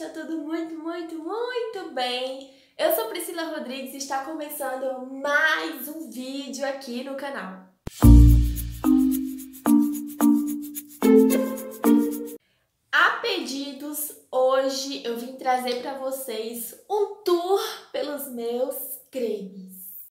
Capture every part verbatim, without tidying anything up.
Está tudo muito, muito, muito bem. Eu sou Priscila Rodrigues e está começando mais um vídeo aqui no canal. A pedidos, hoje eu vim trazer para vocês um tour pelos meus cremes.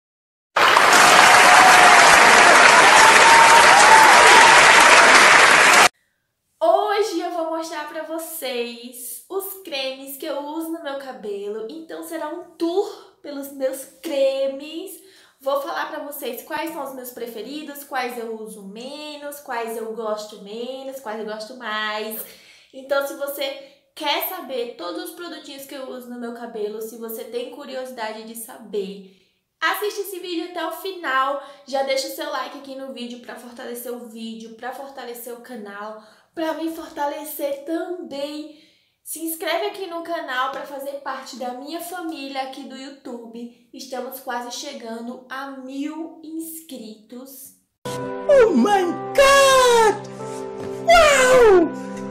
Hoje eu vou mostrar para vocês os cremes que eu uso no meu cabelo, então será um tour pelos meus cremes. Vou falar para vocês quais são os meus preferidos, quais eu uso menos, quais eu gosto menos, quais eu gosto mais. Então, se você quer saber todos os produtinhos que eu uso no meu cabelo, se você tem curiosidade de saber, assiste esse vídeo até o final, já deixa o seu like aqui no vídeo para fortalecer o vídeo, para fortalecer o canal, para me fortalecer também. Se inscreve aqui no canal para fazer parte da minha família aqui do YouTube. Estamos quase chegando a mil inscritos. Oh my God! Wow!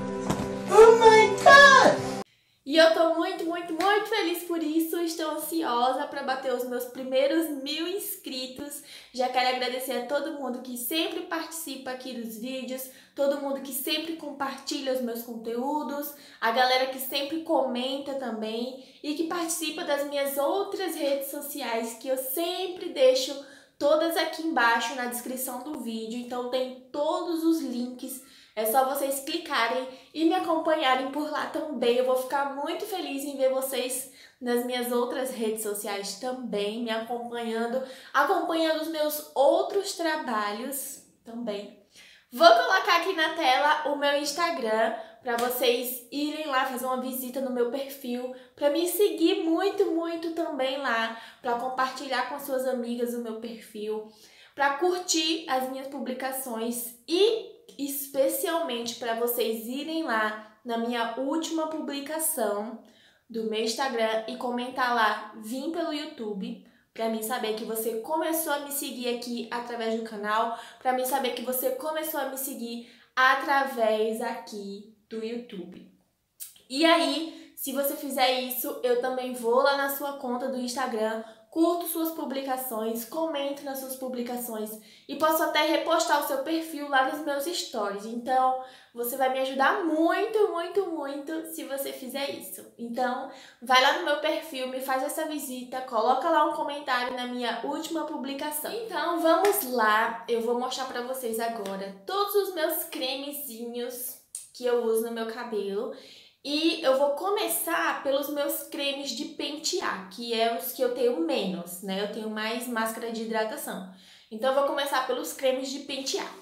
Oh my God! E eu tô muito, muito, muito feliz por isso. Estou ansiosa para bater os meus primeiros mil inscritos. Já quero agradecer a todo mundo que sempre participa aqui dos vídeos, todo mundo que sempre compartilha os meus conteúdos, a galera que sempre comenta também e que participa das minhas outras redes sociais, que eu sempre deixo todas aqui embaixo na descrição do vídeo. Então tem todos os links. É só vocês clicarem e me acompanharem por lá também. Eu vou ficar muito feliz em ver vocês nas minhas outras redes sociais também, me acompanhando, acompanhando os meus outros trabalhos também. Vou colocar aqui na tela o meu Instagram para vocês irem lá fazer uma visita no meu perfil, para me seguir muito, muito também lá, para compartilhar com as suas amigas o meu perfil, para curtir as minhas publicações e especialmente para vocês irem lá na minha última publicação do meu Instagram e comentar lá, vim pelo YouTube, para mim saber que você começou a me seguir aqui através do canal, para mim saber que você começou a me seguir através aqui do YouTube. E aí, se você fizer isso, eu também vou lá na sua conta do Instagram, curto suas publicações, comento nas suas publicações e posso até repostar o seu perfil lá nos meus stories. Então, você vai me ajudar muito, muito, muito se você fizer isso. Então, vai lá no meu perfil, me faz essa visita, coloca lá um comentário na minha última publicação. Então, vamos lá. Eu vou mostrar pra vocês agora todos os meus cremezinhos que eu uso no meu cabelo. E eu vou começar pelos meus cremes de pentear, que é os que eu tenho menos, né? Eu tenho mais máscara de hidratação. Então eu vou começar pelos cremes de pentear.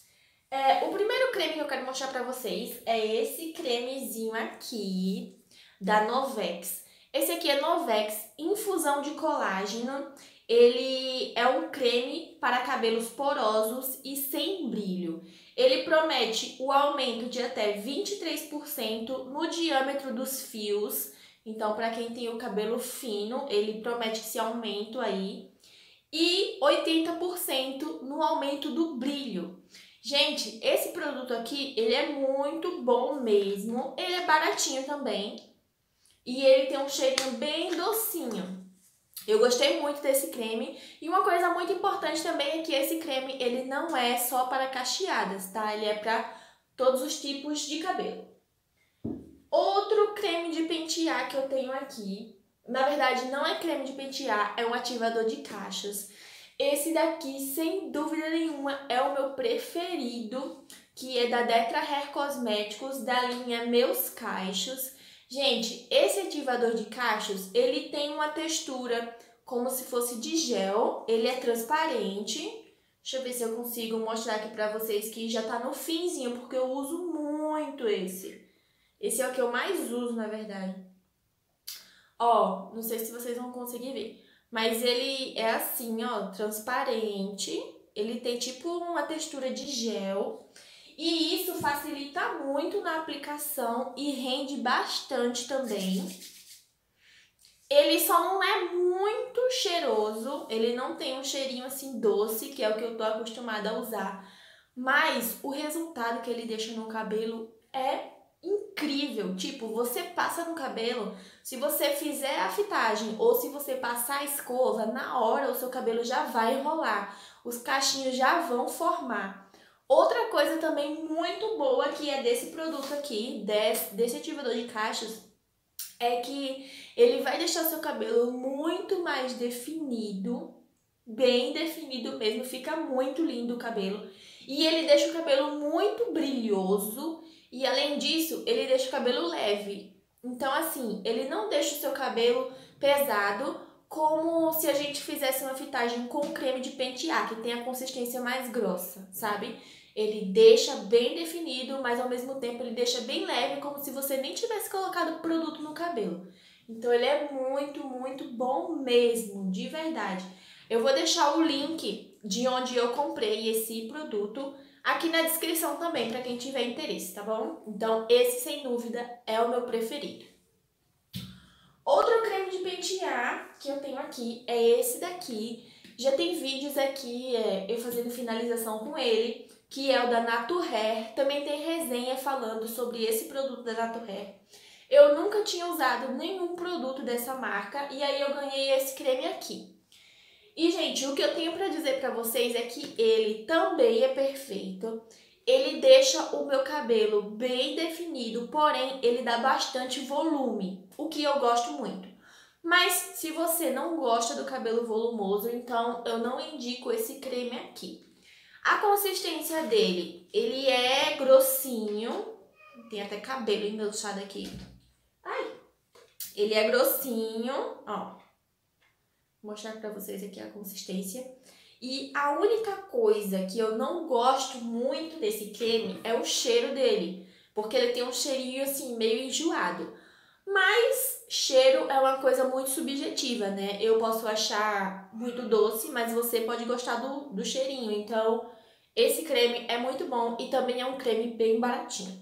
É, o primeiro creme que eu quero mostrar pra vocês é esse cremezinho aqui, da Novex. Esse aqui é Novex Infusão de Colágeno. Ele é um creme para cabelos porosos e sem brilho. Ele promete o aumento de até vinte e três por cento no diâmetro dos fios. Então, para quem tem o cabelo fino, ele promete esse aumento aí. E oitenta por cento no aumento do brilho. Gente, esse produto aqui, ele é muito bom mesmo. Ele é baratinho também. E ele tem um cheirinho bem docinho. Eu gostei muito desse creme. E uma coisa muito importante também é que esse creme, ele não é só para cacheadas, tá? Ele é para todos os tipos de cabelo. Outro creme de pentear que eu tenho aqui, na verdade não é creme de pentear, é um ativador de cachos. Esse daqui, sem dúvida nenhuma, é o meu preferido, que é da Detra Hair Cosméticos, da linha Meus Cachos. Gente, esse ativador de cachos, ele tem uma textura como se fosse de gel, ele é transparente. Deixa eu ver se eu consigo mostrar aqui pra vocês que já tá no finzinho, porque eu uso muito esse. Esse é o que eu mais uso, na verdade. Ó, não sei se vocês vão conseguir ver, mas ele é assim, ó, transparente. Ele tem tipo uma textura de gel. E isso facilita muito na aplicação e rende bastante também. Ele só não é muito cheiroso, ele não tem um cheirinho assim doce, que é o que eu tô acostumada a usar. Mas o resultado que ele deixa no cabelo é incrível. Tipo, você passa no cabelo, se você fizer a fitagem ou se você passar a escova, na hora o seu cabelo já vai enrolar, os cachinhos já vão formar. Outra coisa também muito boa que é desse produto aqui, desse, desse ativador de cachos, é que ele vai deixar o seu cabelo muito mais definido, bem definido mesmo, fica muito lindo o cabelo. E ele deixa o cabelo muito brilhoso e, além disso, ele deixa o cabelo leve. Então, assim, ele não deixa o seu cabelo pesado, como se a gente fizesse uma fitagem com creme de pentear, que tem a consistência mais grossa, sabe? Ele deixa bem definido, mas ao mesmo tempo ele deixa bem leve, como se você nem tivesse colocado produto no cabelo. Então ele é muito, muito bom mesmo, de verdade. Eu vou deixar o link de onde eu comprei esse produto aqui na descrição também, para quem tiver interesse, tá bom? Então esse, sem dúvida, é o meu preferido. Outro creme de pentear que eu tenho aqui é esse daqui. Já tem vídeos aqui, é, eu fazendo finalização com ele, que é o da Naturhair. Também tem resenha falando sobre esse produto da Naturhair. Eu nunca tinha usado nenhum produto dessa marca e aí eu ganhei esse creme aqui. E, gente, o que eu tenho pra dizer pra vocês é que ele também é perfeito. Ele deixa o meu cabelo bem definido, porém ele dá bastante volume, o que eu gosto muito. Mas se você não gosta do cabelo volumoso, então eu não indico esse creme aqui. A consistência dele, ele é grossinho, tem até cabelo enganchado aqui. Ai! Ele é grossinho, ó. Vou mostrar pra vocês aqui a consistência. E a única coisa que eu não gosto muito desse creme é o cheiro dele, porque ele tem um cheirinho assim meio enjoado. Mas cheiro é uma coisa muito subjetiva, né? Eu posso achar muito doce, mas você pode gostar do, do cheirinho. Então, esse creme é muito bom e também é um creme bem baratinho.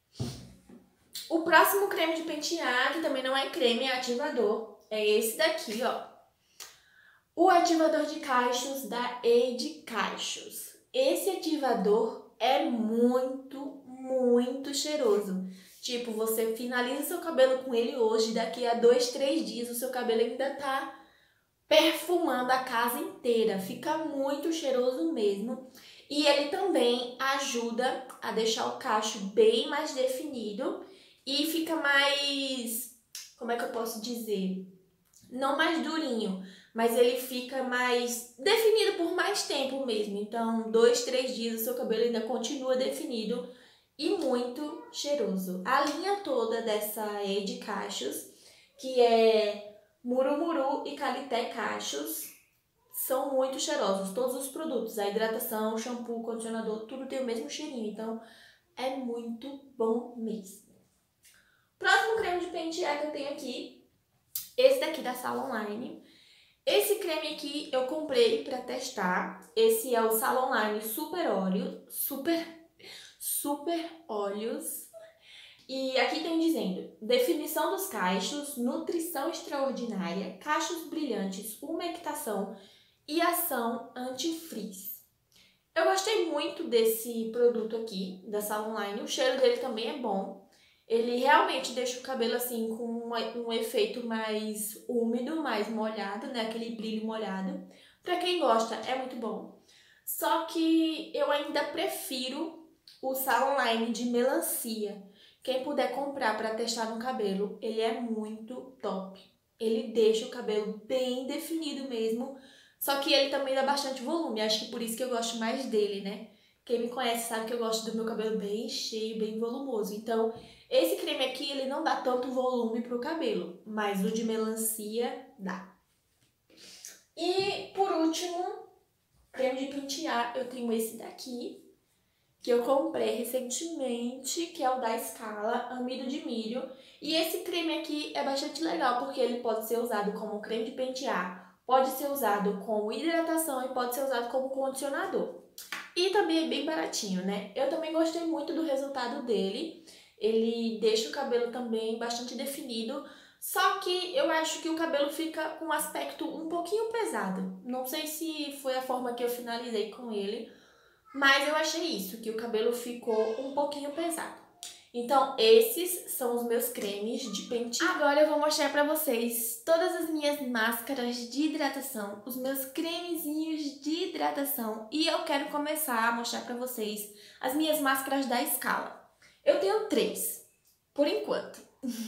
O próximo creme de pentear, que também não é creme, é ativador, é esse daqui, ó. O ativador de cachos da Ade Cachos. Esse ativador é muito, muito cheiroso. Tipo, você finaliza seu cabelo com ele hoje, daqui a dois, três dias o seu cabelo ainda tá perfumando a casa inteira. Fica muito cheiroso mesmo. E ele também ajuda a deixar o cacho bem mais definido e fica mais, como é que eu posso dizer? Não mais durinho, mas ele fica mais definido por mais tempo mesmo. Então, dois, três dias o seu cabelo ainda continua definido e muito cheiroso. A linha toda dessa Ade Cachos, que é Murumuru e Calité Cachos, são muito cheirosos. Todos os produtos, a hidratação, shampoo, condicionador, tudo tem o mesmo cheirinho. Então, é muito bom mesmo. Próximo creme de pentear que eu tenho aqui, esse daqui da Salon Line. Esse creme aqui eu comprei para testar. Esse é o Salon Line Super Óleo, Super, Super Óleos. E aqui tem dizendo, definição dos cachos, nutrição extraordinária, cachos brilhantes, umectação e ação anti-frizz. Eu gostei muito desse produto aqui, da Salon Line. O cheiro dele também é bom. Ele realmente deixa o cabelo assim com um, um efeito mais úmido, mais molhado, né? Aquele brilho molhado. Pra quem gosta, é muito bom. Só que eu ainda prefiro o Salon Line de melancia. Quem puder comprar pra testar no cabelo, ele é muito top. Ele deixa o cabelo bem definido mesmo. Só que ele também dá bastante volume. Acho que por isso que eu gosto mais dele, né? Quem me conhece sabe que eu gosto do meu cabelo bem cheio, bem volumoso. Então, esse creme aqui, ele não dá tanto volume pro cabelo, mas o de melancia dá. E, por último, creme de pentear, eu tenho esse daqui, que eu comprei recentemente, que é o da Scala, amido de milho. E esse creme aqui é bastante legal, porque ele pode ser usado como creme de pentear, pode ser usado como hidratação e pode ser usado como condicionador. E também é bem baratinho, né? Eu também gostei muito do resultado dele. Ele deixa o cabelo também bastante definido, só que eu acho que o cabelo fica com um aspecto um pouquinho pesado. Não sei se foi a forma que eu finalizei com ele, mas eu achei isso, que o cabelo ficou um pouquinho pesado. Então, esses são os meus cremes de pentear. Agora eu vou mostrar pra vocês todas as minhas máscaras de hidratação, os meus cremezinhos de hidratação. E eu quero começar a mostrar pra vocês as minhas máscaras da Scala. Eu tenho três, por enquanto.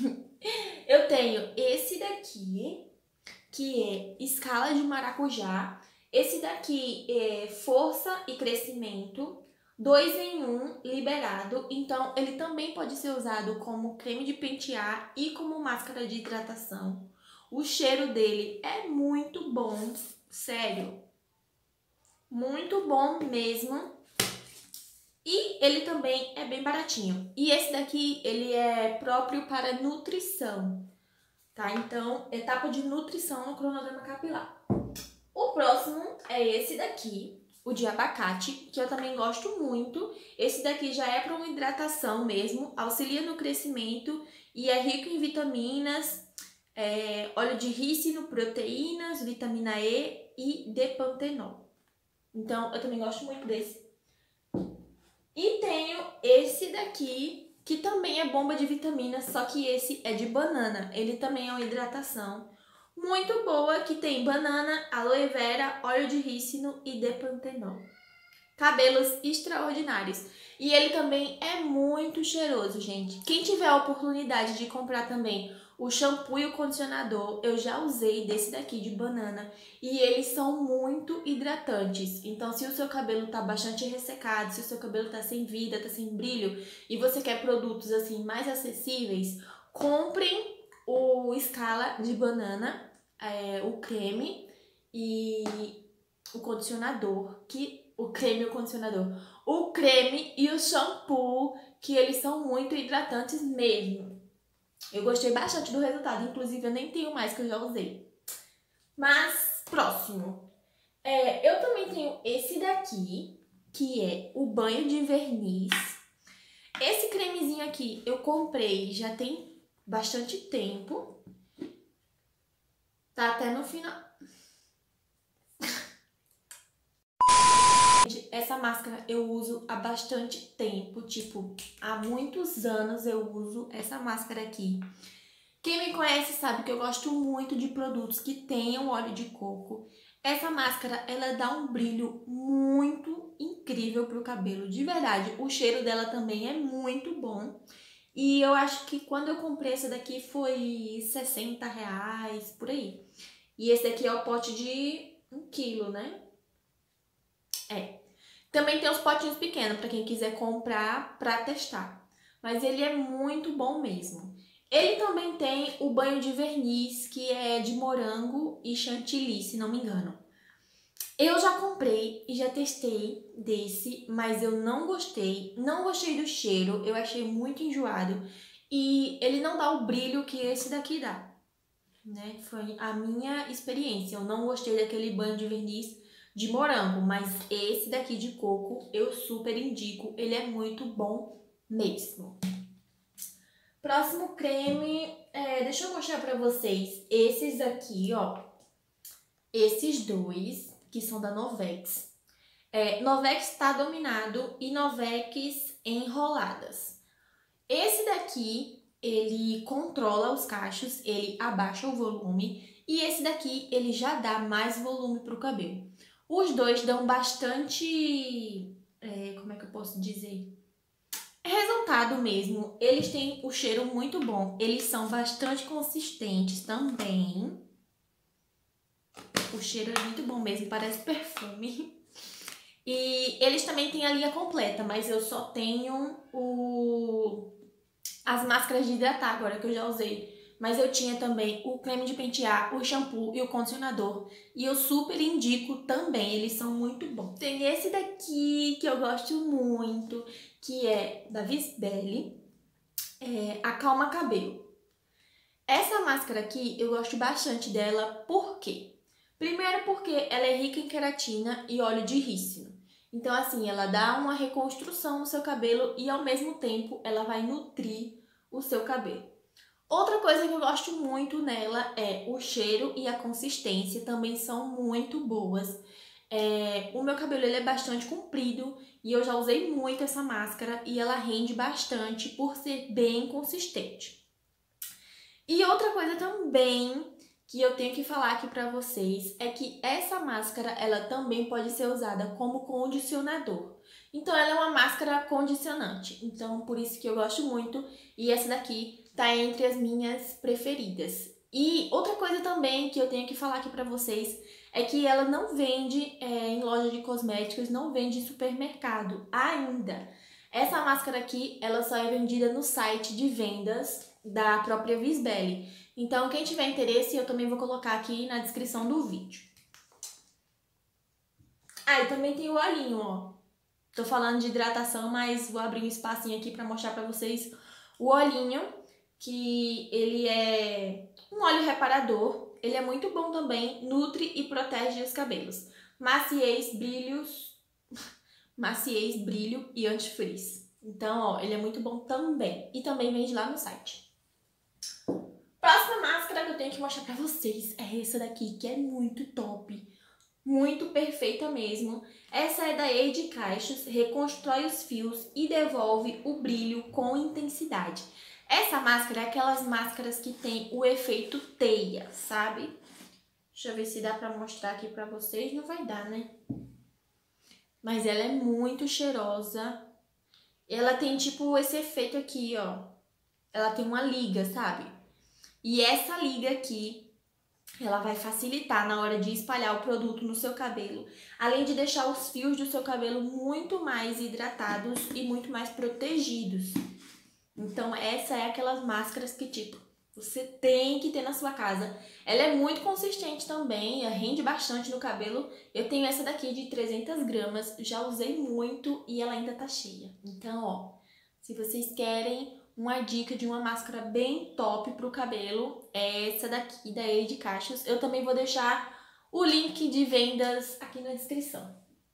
Eu tenho esse daqui, que é Scala de Maracujá. Esse daqui é Força e Crescimento. Dois em um liberado, então ele também pode ser usado como creme de pentear e como máscara de hidratação. O cheiro dele é muito bom, sério, muito bom mesmo. E ele também é bem baratinho. E esse daqui, ele é próprio para nutrição, tá? Então, etapa de nutrição no cronograma capilar. O próximo é esse daqui, o de abacate, que eu também gosto muito. Esse daqui já é para uma hidratação mesmo, auxilia no crescimento e é rico em vitaminas, é, óleo de rícino, proteínas, vitamina E e D-pantenol. Então, eu também gosto muito desse. E tenho esse daqui, que também é bomba de vitaminas, só que esse é de banana. Ele também é uma hidratação muito boa, que tem banana, aloe vera, óleo de rícino e D-pantenol. Cabelos extraordinários. E ele também é muito cheiroso, gente. Quem tiver a oportunidade de comprar também o shampoo e o condicionador, eu já usei desse daqui de banana. E eles são muito hidratantes. Então, se o seu cabelo tá bastante ressecado, se o seu cabelo tá sem vida, tá sem brilho, e você quer produtos assim mais acessíveis, comprem o Scala de banana, é, o creme e o condicionador, que o creme e o condicionador, o creme e o shampoo, que eles são muito hidratantes mesmo. Eu gostei bastante do resultado, inclusive eu nem tenho mais, que eu já usei. Mas, próximo. É, eu também tenho esse daqui, que é o banho de verniz. Esse cremezinho aqui eu comprei já tem bastante tempo. Tá até no final. Essa máscara eu uso há bastante tempo, tipo, há muitos anos eu uso essa máscara aqui. Quem me conhece sabe que eu gosto muito de produtos que tenham óleo de coco. Essa máscara, ela dá um brilho muito incrível pro cabelo, de verdade. O cheiro dela também é muito bom. E eu acho que quando eu comprei essa daqui foi sessenta reais, por aí. E esse daqui é o pote de um quilo, né? É. Também tem os potinhos pequenos para quem quiser comprar para testar. Mas ele é muito bom mesmo. Ele também tem o banho de verniz, que é de morango e chantilly, se não me engano. Eu já comprei e já testei desse, mas eu não gostei. Não gostei do cheiro, eu achei muito enjoado. E ele não dá o brilho que esse daqui dá, né? Foi a minha experiência. Eu não gostei daquele banho de verniz de morango, mas esse daqui de coco eu super indico, ele é muito bom mesmo. Próximo creme, é, deixa eu mostrar pra vocês esses aqui, ó, esses dois, que são da Novex. É, Novex tá dominado e Novex enroladas. Esse daqui, ele controla os cachos, ele abaixa o volume, e esse daqui, ele já dá mais volume pro cabelo. Os dois dão bastante, é, como é que eu posso dizer? Resultado mesmo. Eles têm o cheiro muito bom. Eles são bastante consistentes também. O cheiro é muito bom mesmo, parece perfume. E eles também têm a linha completa, mas eu só tenho o... as máscaras de hidratar agora, que eu já usei. Mas eu tinha também o creme de pentear, o shampoo e o condicionador. E eu super indico também, eles são muito bons. Tem esse daqui que eu gosto muito, que é da Visbelly, é Acalma Cabelo. Essa máscara aqui eu gosto bastante dela, por quê? Primeiro porque ela é rica em queratina e óleo de rícino. Então assim, ela dá uma reconstrução no seu cabelo e ao mesmo tempo ela vai nutrir o seu cabelo. Outra coisa que eu gosto muito nela é o cheiro e a consistência, também são muito boas. É, o meu cabelo ele é bastante comprido e eu já usei muito essa máscara e ela rende bastante por ser bem consistente. E outra coisa também que eu tenho que falar aqui pra vocês é que essa máscara ela também pode ser usada como condicionador. Então ela é uma máscara condicionante, então por isso que eu gosto muito e essa daqui tá entre as minhas preferidas. E outra coisa também que eu tenho que falar aqui pra vocês é que ela não vende é, em loja de cosméticos, não vende em supermercado ainda. Essa máscara aqui, ela só é vendida no site de vendas da própria Visbelly. Então, quem tiver interesse, eu também vou colocar aqui na descrição do vídeo. Ah, e também tem o olhinho, ó. Tô falando de hidratação, mas vou abrir um espacinho aqui pra mostrar pra vocês o olhinho, que ele é um óleo reparador. Ele é muito bom também, nutre e protege os cabelos. Maciez, brilhos, maciez, brilho e antifrizz. Então, ó, ele é muito bom também. E também vende lá no site. Próxima máscara que eu tenho que mostrar pra vocês é essa daqui, que é muito top. Muito perfeita mesmo. Essa é da Ede Caixos, reconstrói os fios e devolve o brilho com intensidade. Essa máscara é aquelas máscaras que tem o efeito teia, sabe? Deixa eu ver se dá pra mostrar aqui pra vocês. Não vai dar, né? Mas ela é muito cheirosa. Ela tem tipo esse efeito aqui, ó. Ela tem uma liga, sabe? E essa liga aqui, ela vai facilitar na hora de espalhar o produto no seu cabelo. Além de deixar os fios do seu cabelo muito mais hidratados e muito mais protegidos. Então, essa é aquelas máscaras que, tipo, você tem que ter na sua casa. Ela é muito consistente também, rende bastante no cabelo. Eu tenho essa daqui de trezentas gramas, já usei muito e ela ainda tá cheia. Então, ó, se vocês querem uma dica de uma máscara bem top pro cabelo, é essa daqui da Ede Caixos. Eu também vou deixar o link de vendas aqui na descrição.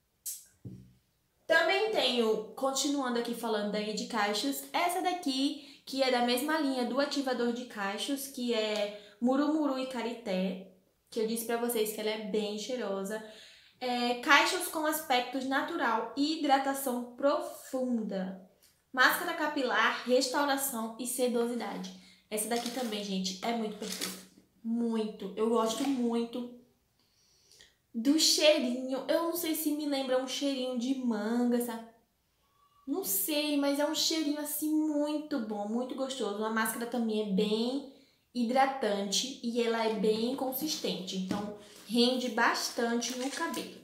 Também tenho, continuando aqui falando da Ede Caixos, essa daqui, que é da mesma linha do ativador de cachos, que é Murumuru e Carité, que eu disse pra vocês que ela é bem cheirosa. É, cachos com aspectos natural e hidratação profunda. Máscara capilar, restauração e sedosidade. Essa daqui também, gente, é muito perfeita. Muito. Eu gosto muito do cheirinho. Eu não sei se me lembra um cheirinho de manga, sabe? Não sei, mas é um cheirinho assim muito bom, muito gostoso. A máscara também é bem hidratante e ela é bem consistente. Então, rende bastante no cabelo.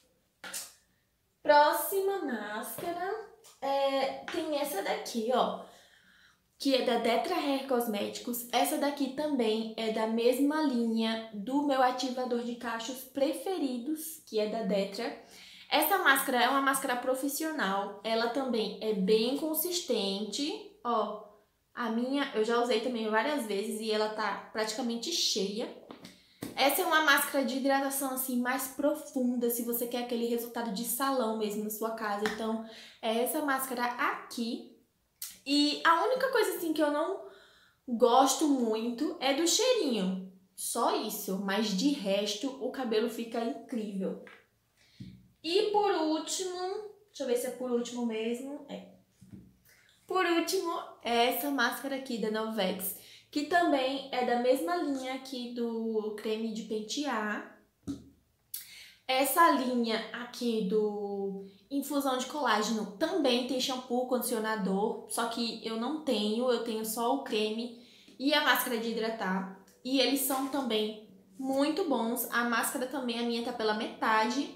Próxima máscara é, tem essa daqui, ó. Que é da Detra Hair Cosméticos. Essa daqui também é da mesma linha do meu ativador de cachos preferidos, que é da Detra. Essa máscara é uma máscara profissional, ela também é bem consistente, ó. A minha eu já usei também várias vezes e ela tá praticamente cheia. Essa é uma máscara de hidratação assim mais profunda, se você quer aquele resultado de salão mesmo na sua casa. Então, é essa máscara aqui. E a única coisa assim que eu não gosto muito é do cheirinho. Só isso, mas de resto o cabelo fica incrível. E por último, deixa eu ver se é por último mesmo, é. Por último, é essa máscara aqui da Novex, que também é da mesma linha aqui do creme de pentear. Essa linha aqui do infusão de colágeno também tem shampoo, condicionador, só que eu não tenho, eu tenho só o creme e a máscara de hidratar. E eles são também muito bons. A máscara também, a minha tá pela metade.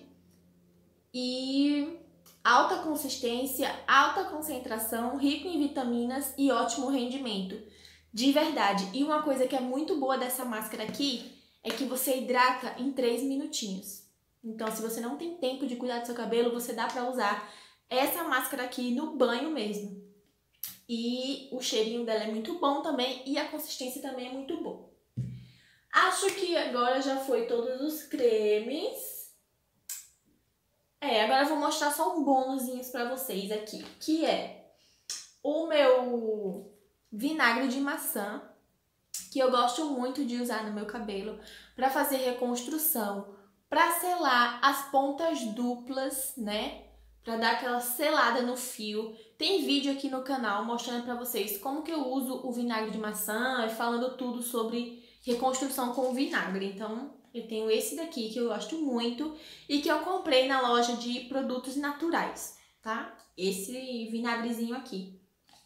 E alta consistência, alta concentração, rico em vitaminas e ótimo rendimento. De verdade. E uma coisa que é muito boa dessa máscara aqui é que você hidrata em três minutinhos. Então, se você não tem tempo de cuidar do seu cabelo, você dá pra usar essa máscara aqui no banho mesmo. E o cheirinho dela é muito bom também e a consistência também é muito boa. Acho que agora já foi todos os cremes. É, agora eu vou mostrar só um bônusinhos pra vocês aqui, que é o meu vinagre de maçã, que eu gosto muito de usar no meu cabelo pra fazer reconstrução, para selar as pontas duplas, né? Para dar aquela selada no fio. Tem vídeo aqui no canal mostrando para vocês como que eu uso o vinagre de maçã e falando tudo sobre reconstrução com o vinagre. Então, eu tenho esse daqui que eu gosto muito e que eu comprei na loja de produtos naturais, tá? Esse vinagrezinho aqui.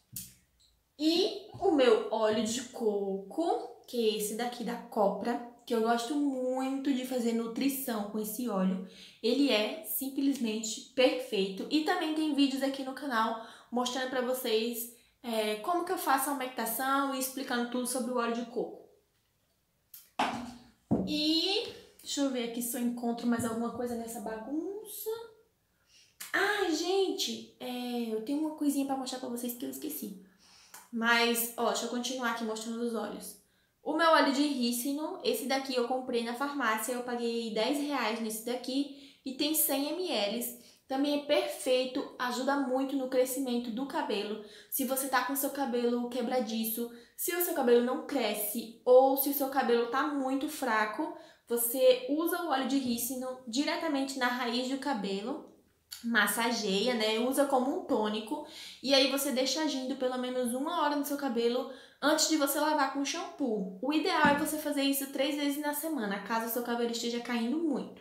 E o meu óleo de coco, que é esse daqui da Copra, que eu gosto muito de fazer nutrição com esse óleo. Ele é simplesmente perfeito. E também tem vídeos aqui no canal mostrando pra vocês é, como que eu faço a umectação e explicando tudo sobre o óleo de coco. E deixa eu ver aqui se eu encontro mais alguma coisa nessa bagunça. Ah, gente, é, eu tenho uma coisinha pra mostrar pra vocês que eu esqueci. Mas, ó, deixa eu continuar aqui mostrando os óleos. O meu óleo de rícino, esse daqui eu comprei na farmácia, eu paguei dez reais nesse daqui e tem cem mililitros. Também é perfeito, ajuda muito no crescimento do cabelo. Se você tá com seu cabelo quebradiço, se o seu cabelo não cresce ou se o seu cabelo tá muito fraco, você usa o óleo de rícino diretamente na raiz do cabelo, massageia, né? Usa como um tônico e aí você deixa agindo pelo menos uma hora no seu cabelo antes de você lavar com shampoo. O ideal é você fazer isso três vezes na semana, caso o seu cabelo esteja caindo muito.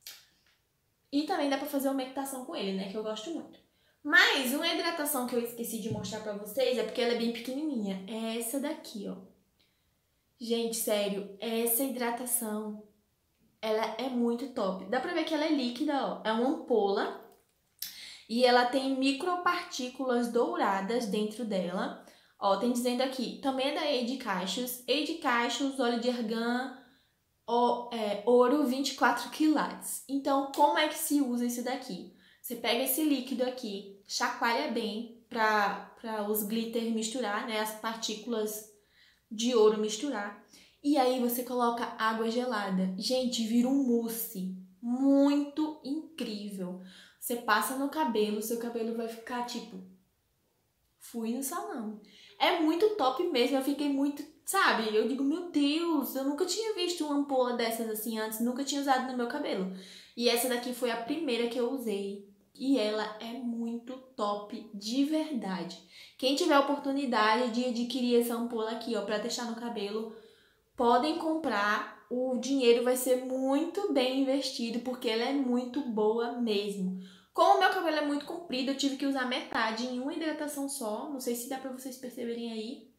E também dá pra fazer umectação com ele, né? Que eu gosto muito. Mas uma hidratação que eu esqueci de mostrar pra vocês é porque ela é bem pequenininha. É essa daqui, ó. Gente, sério, essa hidratação, ela é muito top. Dá pra ver que ela é líquida, ó. É uma ampola. E ela tem micropartículas douradas dentro dela. Ó, tem dizendo aqui, também é da Eide Cachos. Eide Cachos, óleo de argan, ó, é, ouro vinte e quatro quilates. Então, como é que se usa isso daqui? Você pega esse líquido aqui, chacoalha bem para para os glitter misturar, né? As partículas de ouro misturar. E aí você coloca água gelada. Gente, vira um mousse muito incrível. Você passa no cabelo, seu cabelo vai ficar tipo, fui no salão. É muito top mesmo, eu fiquei muito, sabe? Eu digo, meu Deus, eu nunca tinha visto uma ampola dessas assim antes, nunca tinha usado no meu cabelo. E essa daqui foi a primeira que eu usei. E ela é muito top de verdade. Quem tiver a oportunidade de adquirir essa ampola aqui, ó, pra deixar no cabelo, podem comprar. O dinheiro vai ser muito bem investido, porque ela é muito boa mesmo. Como o meu cabelo é muito comprido, eu tive que usar metade em uma hidratação só. Não sei se dá pra vocês perceberem aí.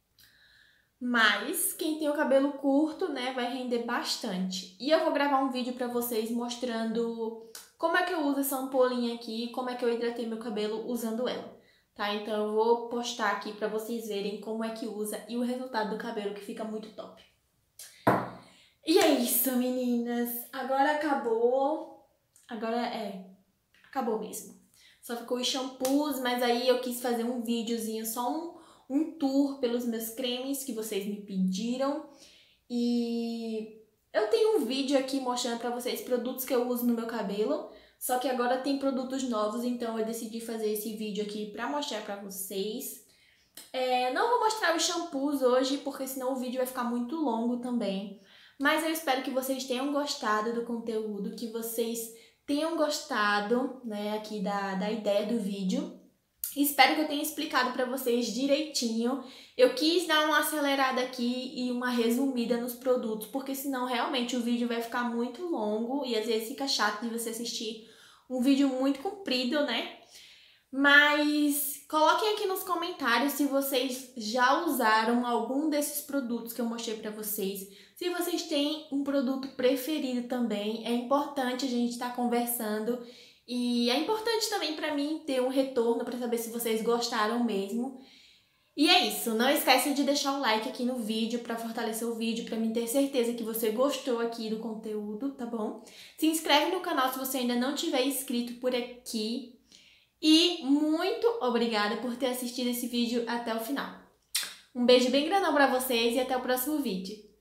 Mas quem tem o cabelo curto, né, vai render bastante. E eu vou gravar um vídeo pra vocês mostrando como é que eu uso essa ampolinha aqui, como é que eu hidratei meu cabelo usando ela, tá? Então eu vou postar aqui pra vocês verem como é que usa e o resultado do cabelo, que fica muito top. E é isso, meninas. Agora acabou. Agora é... Acabou mesmo. Só ficou os shampoos, mas aí eu quis fazer um videozinho, só um, um tour pelos meus cremes que vocês me pediram. E eu tenho um vídeo aqui mostrando pra vocês produtos que eu uso no meu cabelo, só que agora tem produtos novos, então eu decidi fazer esse vídeo aqui pra mostrar pra vocês. É, não vou mostrar os shampoos hoje, porque senão o vídeo vai ficar muito longo também. Mas eu espero que vocês tenham gostado do conteúdo, que vocês tenham gostado, né, aqui da, da ideia do vídeo. Espero que eu tenha explicado pra vocês direitinho. Eu quis dar uma acelerada aqui e uma resumida nos produtos, porque senão realmente o vídeo vai ficar muito longo e às vezes fica chato de você assistir um vídeo muito comprido, né? Mas coloquem aqui nos comentários se vocês já usaram algum desses produtos que eu mostrei pra vocês. Se vocês têm um produto preferido também, é importante a gente estar conversando. E é importante também pra mim ter um retorno pra saber se vocês gostaram mesmo. E é isso, não esqueça de deixar o like aqui no vídeo pra fortalecer o vídeo, pra mim ter certeza que você gostou aqui do conteúdo, tá bom? Se inscreve no canal se você ainda não tiver inscrito por aqui. E muito obrigada por ter assistido esse vídeo até o final. Um beijo bem grandão pra vocês e até o próximo vídeo.